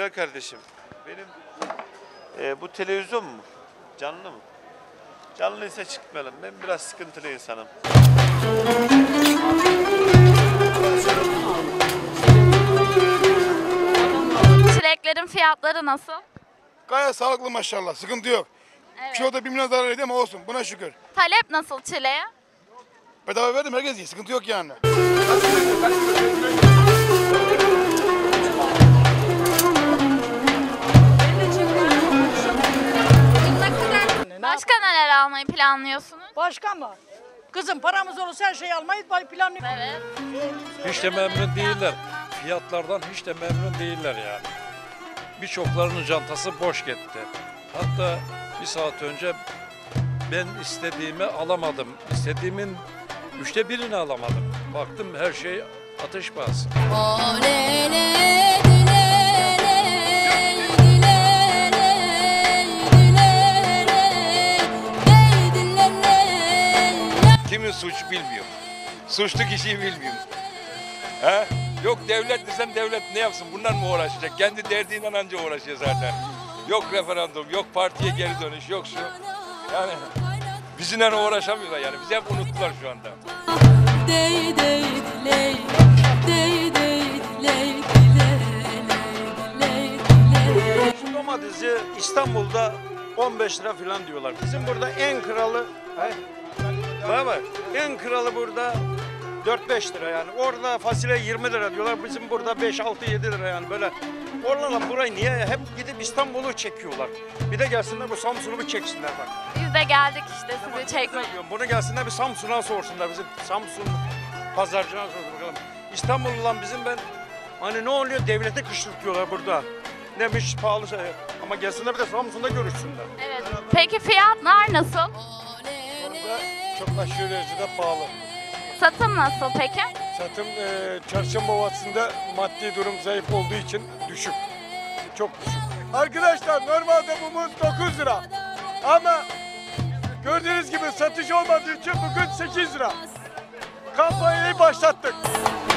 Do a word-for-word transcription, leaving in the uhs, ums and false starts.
Güzel kardeşim. Benim e, bu televizyon mu? Canlı mı? Canlıysa çıkmayalım. Ben biraz sıkıntılı insanım. Çileklerin fiyatları nasıl? Gayet sağlıklı maşallah. Sıkıntı yok. Evet. Kiloda bir milyon zarar ediyor ama olsun. Buna şükür. Talep nasıl çileğe? Bedava verdim, herkes iyi. Sıkıntı yok yani. Başka neler almayı planlıyorsunuz? Başka mı? Kızım paramız olursa her şeyi almayı planlıyoruz. Evet. Hiç de memnun değiller. Fiyatlardan hiç de memnun değiller yani. Birçoklarının çantası boş gitti. Hatta bir saat önce ben istediğimi alamadım. İstediğimin üçte birini alamadım. Baktım her şey ateş pahası. Kimin suçu bilmiyorum. Suçlu kişiyi bilmiyorum. He? Yok devlet desen devlet ne yapsın? Bunlar mı uğraşacak? Kendi derdiyle anca uğraşıyor zaten. Yok referandum, yok partiye geri dönüş, yok şu. Yani bizimle uğraşamıyorlar yani. Bizi hep unuttular şu anda. Şu domatesi İstanbul'da on beş lira falan diyorlar. Bizim burada en kralı, bak bak, en kralı burada dört beş lira yani. Orada fasulye yirmi lira diyorlar. Bizim burada beş altı yedi lira yani böyle. Oralar burayı niye hep gidip İstanbul'u çekiyorlar. Bir de gelsinler bu Samsun'u bir çeksinler bak. Biz de geldik işte sizi çekmeye. Bunu gelsinler bir Samsun'a sorsunlar bizim Samsun pazarcına sorsun bakalım. İstanbul'dan bizim ben hani ne oluyor devlete kışkırtıyorlar burada. Neymiş pahalı şey ama gelsinler bir de Samsun'da görüşsünler. Evet. Peki fiyatlar nasıl? Burada çok aşırı derecede pahalı. Satım nasıl peki? Satım e, çarşamba ovasında maddi durum zayıf olduğu için düşük. Çok düşük. Arkadaşlar normalde bu muz dokuz lira. Ama gördüğünüz gibi satış olmadığı için bugün sekiz lira. Kampanyayı başlattık.